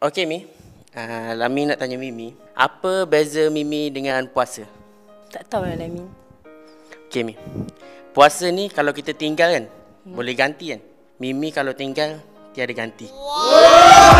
Okey Mi, Lami nak tanya Mimi, apa beza Mimi dengan puasa? Tak tahu lah Lamin. Okey Mi, puasa ni kalau kita tinggal kan, boleh ganti kan. Mimi kalau tinggal, tiada ganti.